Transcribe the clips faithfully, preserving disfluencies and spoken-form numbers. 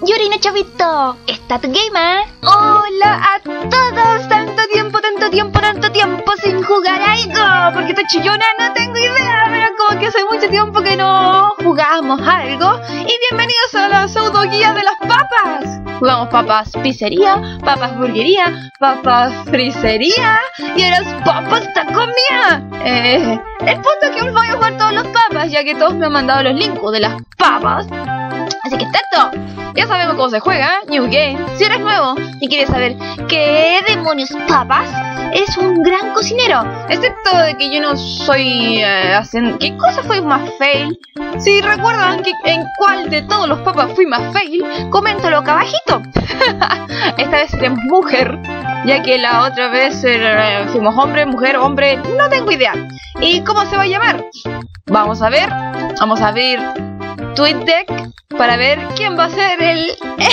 Yurina Chavito, ¿está tu gamer? Hola a todos, tanto tiempo, tanto tiempo, tanto tiempo sin jugar algo. Porque esta chillona no tengo idea, pero como que hace mucho tiempo que no jugamos algo. Y bienvenidos a la pseudo guía de las papas. Jugamos papas pizzería, papas burguería, papas frisería y ahora es papas tacomía. Eh, el punto es que hoy voy a jugar todos los papas, ya que todos me han mandado los links de las papas. Así que tanto, ya sabemos cómo se juega, New Game. Si eres nuevo y quieres saber qué demonios papas, es un gran cocinero. Excepto de que yo no soy eh, haciendo... ¿Qué cosa fue más fail? Si recuerdan que en cuál de todos los papas fui más fail, coméntalo acá abajito. Esta vez seremos mujer, ya que la otra vez eh, fuimos hombre, mujer, hombre, no tengo idea. ¿Y cómo se va a llamar? Vamos a ver, vamos a abrir TweetDeck para ver quién va a ser el,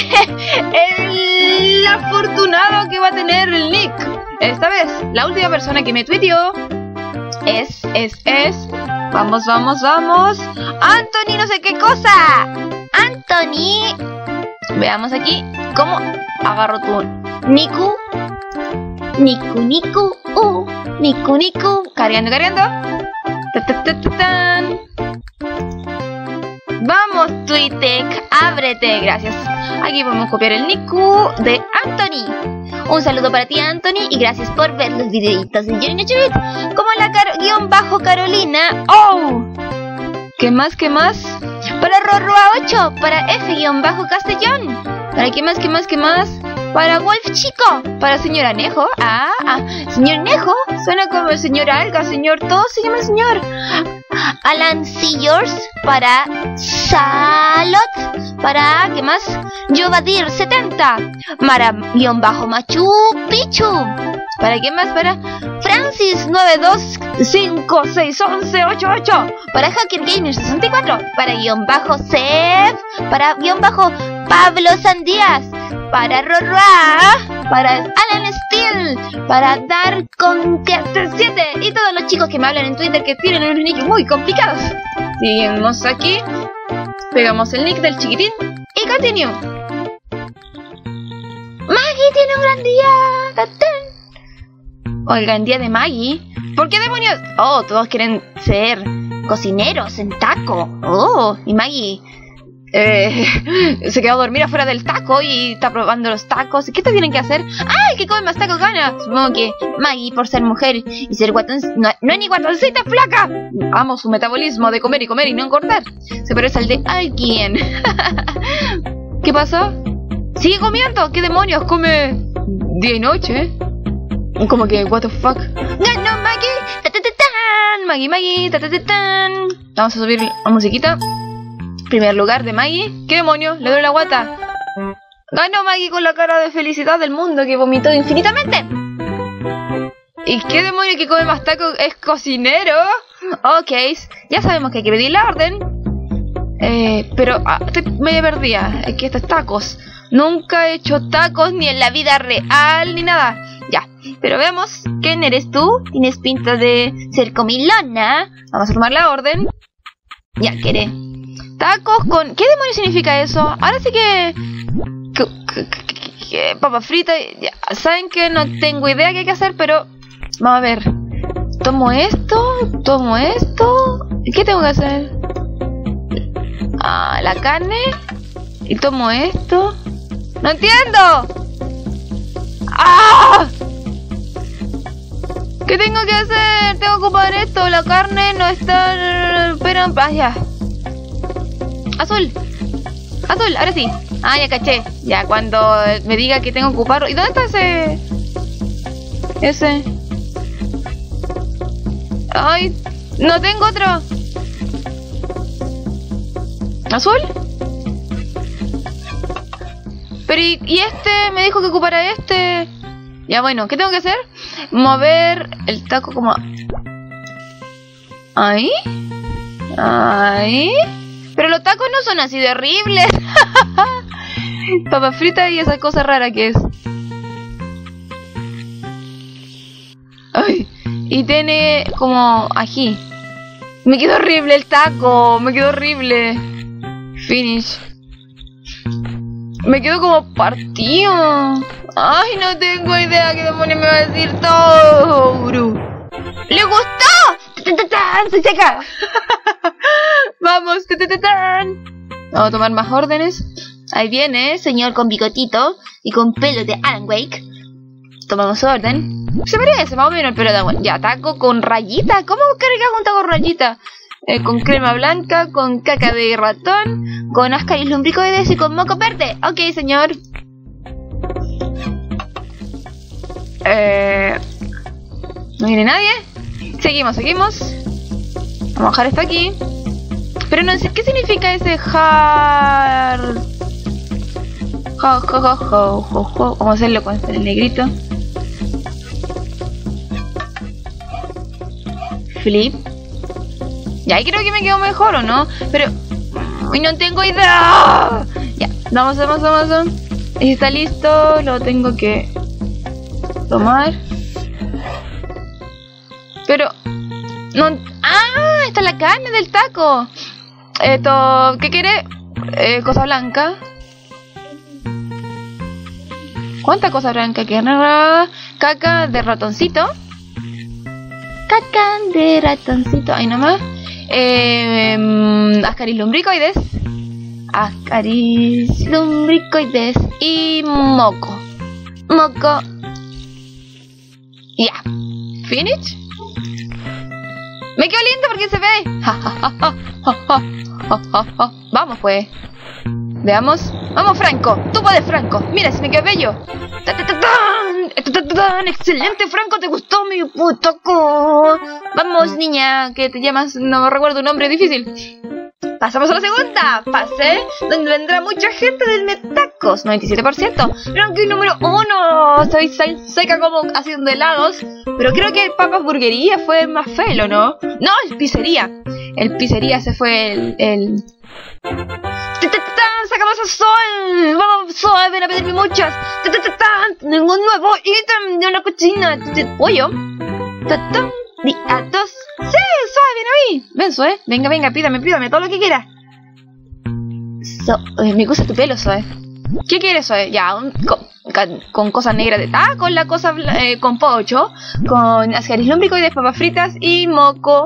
el afortunado que va a tener el nick. Esta vez, la última persona que me tuiteó es, es, es... Vamos, vamos, vamos. Anthony no sé qué cosa. Anthony. Veamos aquí cómo agarro tu Niku. Niku, Niku. Uh, Niku, Niku. Cargando, cargando. Ta, ta, ta, ta, tan. Vamos, TweetDeck, ábrete, gracias. Aquí podemos copiar el Niku de Anthony. Un saludo para ti, Anthony, y gracias por ver los videitos de Yurina Chavit. Como la car guión bajo Carolina. ¡Oh! ¿Qué más, qué más? Para Rorroa ocho, para F guión bajo Castellón. ¿Para qué más, qué más, qué más? Para Wolf Chico, para señora Nejo. Ah, ah, señor Nejo, suena como el señor Alga, señor, todo se llama el señor. Alan Sears, para Salot, para, ¿qué más? Yovadir setenta, para guión bajo Machu Picchu. ¿Para qué más? Para Francis nueve dos cinco seis once ocho ocho, para Hacker Gamer sesenta y cuatro, para guión bajo Sef, para guión bajo Pablo Sandías, para Rorroa, para Alan Steel, para Dark Conquest siete y todos los chicos que me hablan en Twitter que tienen unos nick muy complicados. Seguimos aquí, pegamos el nick del chiquitín y continue. Maggie tiene un gran día. ¡Tatán! O el gran día de Maggie. ¿Por qué demonios? Oh, todos quieren ser cocineros en taco. Oh, y Maggie eh, se quedó a dormir afuera del taco y está probando los tacos. ¿Qué te tienen que hacer? ¡Ay, que come más tacos gana! Supongo que Maggie, por ser mujer y ser guatoncita, no, no es ni guatoncita, flaca. Amo su metabolismo de comer y comer y no engordar. Se parece al de alguien. ¿Qué pasó? ¡Sigue comiendo! ¿Qué demonios? Come día y noche. Como que, what the fuck. No, no, Maggie. Ta, ta, ta, tan. Maggie, Maggie. Ta, ta, ta, tan. Vamos a subir la musiquita. Primer lugar de Maggie. ¿Qué demonios? Le doy la guata. Ganó Maggie con la cara de felicidad del mundo que vomitó infinitamente. ¿Y qué demonio que come más tacos es cocinero? Ok, ya sabemos que hay que pedir la orden. Eh, pero ah, estoy medio perdida. Es que estos tacos. Nunca he hecho tacos ni en la vida real ni nada. Ya, pero veamos, ¿quién eres tú? Tienes pinta de ser comilona. Vamos a tomar la orden. Ya, ¿qué tacos con... ¿Qué demonios significa eso? Ahora sí que... que, que, que, que papa frita... Ya, saben que no tengo idea qué hay que hacer, pero... Vamos a ver. Tomo esto, tomo esto... ¿Qué tengo que hacer? Ah, la carne... Y tomo esto... ¡No entiendo! ¡Ah! ¿Qué tengo que hacer? Tengo que ocupar esto. La carne no está... Pero... Ah, ya. Azul. Azul, ahora sí. Ah, ya caché. Ya, cuando me diga que tengo que ocuparlo. ¿Y dónde está ese? Ese. Ay, no tengo otro. ¿Azul? Pero y, y este me dijo que ocupara este. Ya, bueno, ¿qué tengo que hacer? Mover el taco como... Ahí. Ahí. Pero los tacos no son así de horribles. Papa frita y esa cosa rara que es. Ay. Y tiene como ají. Me quedó horrible el taco. Me quedó horrible. Finish. Me quedo como partido. Ay, no tengo idea qué demonios me va a decir Toru. ¡Le gustó! ¡Soy seca! Vamos, vamos a tomar más órdenes. Ahí viene, señor con bigotito y con pelo de Alan Wake. Tomamos orden. Se parece, más o menos el pelo de Alan Wake. Ya, taco con rayita. ¿Cómo cargas un taco con rayita? Eh, con crema blanca, con caca de ratón, con ascaris lumbricoides y con moco verde. Ok, señor. Eh, ¿No viene nadie? Seguimos, seguimos. Vamos a bajar esto aquí. Pero no sé qué significa ese hard. Jo, jo, jo, jo, jo, jo. Vamos a hacerlo con el negrito. Flip. Ya, ahí creo que me quedó mejor, ¿o no? Pero... ¡Uy, no tengo idea! Ya, vamos, vamos, vamos, vamos. Está listo, lo tengo que... tomar. Pero... no... ¡Ah! Está la carne del taco. Esto... ¿Qué quiere? Eh, cosa blanca. ¿Cuánta cosa blanca quiere? Caca de ratoncito. Caca de ratoncito. Ahí nomás. Eh, um, ascaris lumbricoides. Ascaris lumbricoides. Y moco. Moco. Ya. Yeah. Finish. Me quedo lindo porque se ve. Ja, ja, ja, ja, ja, ja, ja, ja. Vamos pues. Veamos. Vamos, Franco. Tú puedes, Franco. Mira, si me quedo bello. ¡Ta, ta, ta, ta! ¡Ta, ta, ta! ¡Excelente, Franco! ¿Te gustó mi puto co? Vamos, niña, que te llamas... no recuerdo un nombre difícil. Pasamos a la segunda fase, donde vendrá mucha gente del Metacos, noventa y siete por ciento. Ranking número uno. Soy seca como haciendo helados, pero creo que el Papas Burguería fue más feo, ¿no? No, el Pizzería. El Pizzería se fue el... el... ¡Sacamos a Sol! ¡Vamos, Sol! ¡Ven a pedirme muchas! ¡Tengo un nuevo ítem de una cocina! ¡Pollo! ¡Día dos! ¡Sí! ¡Zoe, ven a mí! Ven, Zoe. Venga, venga, pídame, pídame todo lo que quiera. So, eh, me gusta tu pelo, Zoe. ¿Qué quieres, Zoe? Ya, un, con, con cosas negras de... Ah, con la cosa... Eh, con pocho. Con ascaris lumbricoides, papas fritas y moco.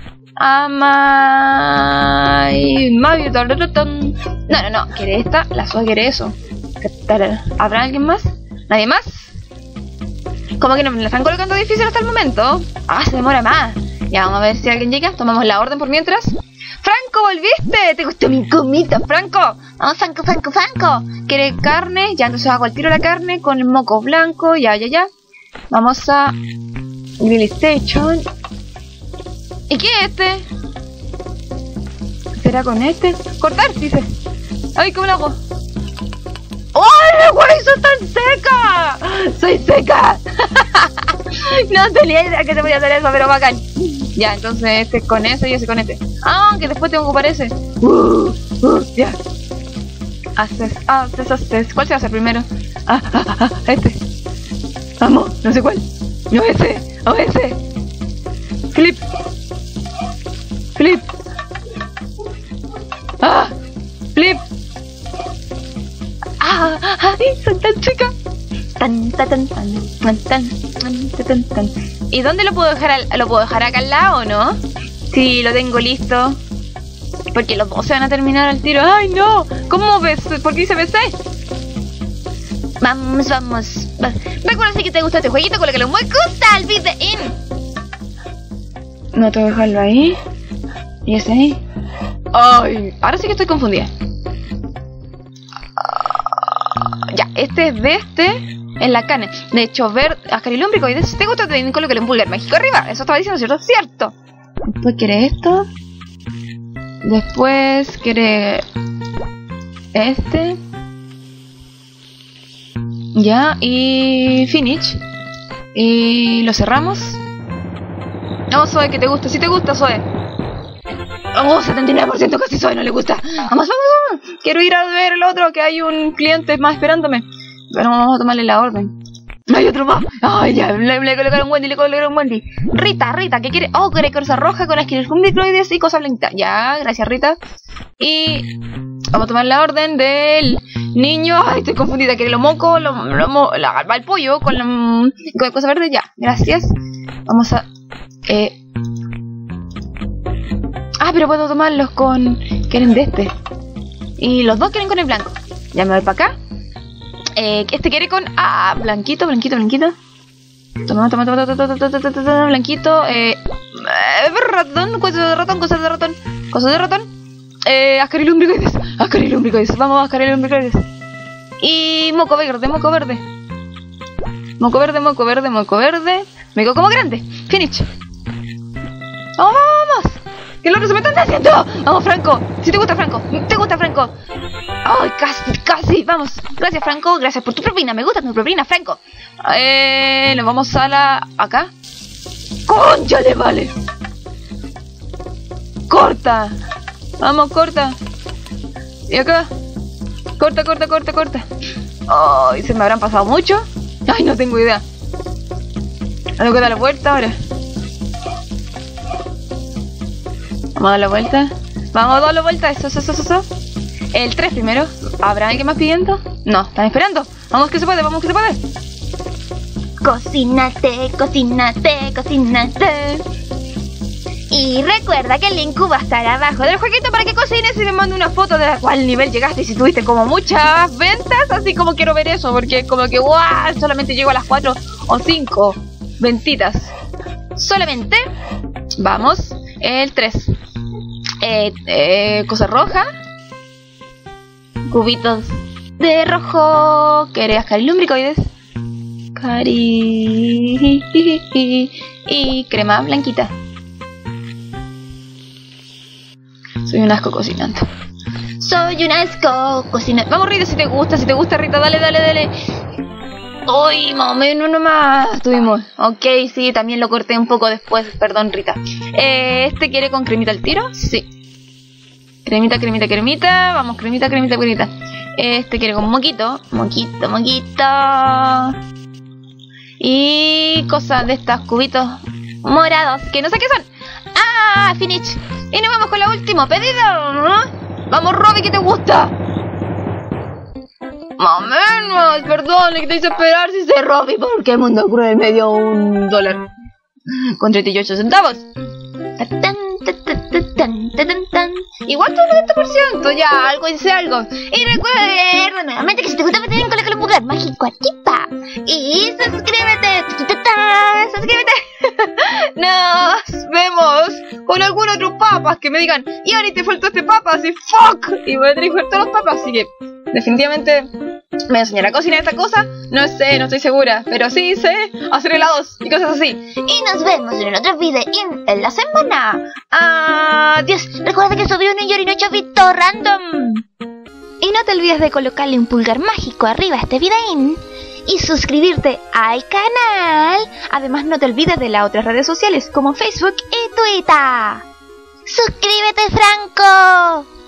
Amay... Mario... No, no, no. ¿Quiere esta? La Zoe quiere eso. ¿Habrá alguien más? ¿Nadie más? Como que no me la están colocando difícil hasta el momento. Ah, se demora más. Ya, vamos a ver si alguien llega. Tomamos la orden por mientras. ¡Franco, volviste! ¿Te gustó mi comida, Franco? Vamos, Franco, Franco, Franco. ¿Quiere carne? Ya, entonces hago al tiro la carne con el moco blanco. Ya, ya, ya. Vamos a... Grill Station. ¿Y qué es este? ¿Será con este? Cortar, dice. Ay, ¿cómo lo hago? ¡Oh, güey! ¡Soy tan seca! ¡Soy seca! No tenía idea que te podía hacer eso, pero bacán. Ya, entonces este con ese y ese con este. Ah, que después tengo que ocupar ese. Uh, uh, ya. Haces, haces, haces. ¿Cuál se va a hacer primero? Ah, ah, ah, este. Vamos, no sé cuál. No, ese. O ese. Flip. Flip. Ah, flip. Ah, ay, soy tan chica. Tan, tan, tan, tan, tan, tan, tan, tan. ¿Y dónde lo puedo dejar? Al, ¿Lo puedo dejar acá al lado, no? Sí, lo tengo listo. Porque los dos se van a terminar al tiro. ¡Ay, no! ¿Cómo ves? ¿Por qué hice B C? Vamos, vamos. Recuerda si que te gusta este jueguito, colócale un buen gusta al video in. No tengo que dejarlo ahí. ¿Y ese ahí? ¡Ay! Ahora sí que estoy confundida. Ya, este es de este en la carne. De hecho, ver ascaris lumbricoides. ¿Te gusta? Te colócale un pulgar mágico arriba. Eso estaba diciendo, ¿cierto? Cierto. Después quiere esto. Después quiere este. Ya, y finish. Y lo cerramos. No, Zoe, que te gusta. Si te gusta, Zoe. Oh, setenta y nueve por ciento casi Zoe no le gusta. Vamos, vamos, vamos. Quiero ir a ver el otro, que hay un cliente más esperándome. Pero vamos a tomarle la orden. Hay otro más. Ay, ya, le, le colocaron Wendy, le colocaron Wendy. Rita, Rita, ¿qué quiere? Oh, quiere cosa roja con ascaris lumbricoides y cosa blanca. Ya, gracias, Rita. Y Vamos a tomar la orden del niño. Ay, estoy confundida. Que lo moco, lo, lo mo, la, el pollo con la, con la cosa verde. Ya, gracias. Vamos a... Eh... Ah, pero puedo tomarlos con... Quieren de este. Y los dos quieren con el blanco. Ya me voy para acá. Eh, este quiere con... Ah, blanquito, blanquito, blanquito. Toma, toma, toma, toma, toma, toma, toma, toma, blanquito. Eh... Ratón, cosa de ratón, cosa de ratón. Cosa de ratón. Eh, Ascarilumbricoides. Ascarilumbricoides. Vamos, Ascarilumbricoides. Y moco verde, moco verde. Moco verde, moco verde, moco verde. Me quedo como grande. Finish. Vamos, vamos, vamos. Que el otro se me están haciendo. Vamos, Franco. Si te gusta, Franco. ¿Te gusta, Franco? Ay, casi, casi. Vamos. Gracias, Franco. Gracias por tu propina. Me gusta tu propina, Franco. Eh, nos vamos a la... Acá. ¡Cónchale, vale! ¡Corta! Vamos, corta. Y acá. Corta, corta, corta, corta. Ay, ¿se me habrán pasado mucho? Ay, no tengo idea. Tengo que dar la vuelta ahora. Vamos a dar la vuelta. Vamos a dar la vuelta. Eso, eso, eso, eso. El tres primero. ¿Habrá alguien más pidiendo? No, están esperando. Vamos que se puede, vamos que se puede. Cocínate, cocínate, cocínate. Y recuerda que el link va a estar abajo del jueguito para que cocines y me mande una foto de a cuál nivel llegaste y si tuviste como muchas ventas. Así como quiero ver eso, porque es como que guau, solamente llego a las cuatro o cinco ventitas. Solamente. Vamos. El tres. Eh, eh, cosa roja. Cubitos de rojo. ¿Querés Ascarilumbricoides? Cari... Y crema blanquita. Soy un asco cocinando. Soy un asco cocinando. Vamos, Rita, si te gusta, si te gusta, Rita, dale, dale, dale. Uy, más o menos nomás tuvimos. Ok, sí, también lo corté un poco después. Perdón, Rita. Eh, ¿Este quiere con cremita al tiro? Sí. Cremita, cremita, cremita. Vamos, cremita, cremita, cremita. Este quiere con moquito. Moquito, moquito. Y cosas de estos cubitos morados, que no sé qué son. ¡Ah! Finish. Y nos vamos con la última pedido, ¿no? Vamos, Robbie, ¿qué te gusta? Más o menos, perdón, que te hice esperar si sé Robbie, porque el mundo cruel me dio un dólar con treinta y ocho centavos. Igual tu noventa por ciento, ya, algo dice algo. Y recuerda nuevamente que si te gusta meter en Colócale un lugar mágico activa. Y suscríbete, suscríbete. Nos vemos con algún otro papas que me digan, y ahora te faltó este papas y fuck. Y voy a tener que jugar todos los papas, así que definitivamente me enseñará a cocinar esta cosa. No sé, no estoy segura, pero sí sé hacer helados y cosas así. Y nos vemos en otro video en la semana. Adiós. Recuerda que subí un Yorino Chavito random. Y no te olvides de colocarle un pulgar mágico arriba a este videín y suscribirte al canal. Además, no te olvides de las otras redes sociales como Facebook y Twitter. ¡Suscríbete, Franco!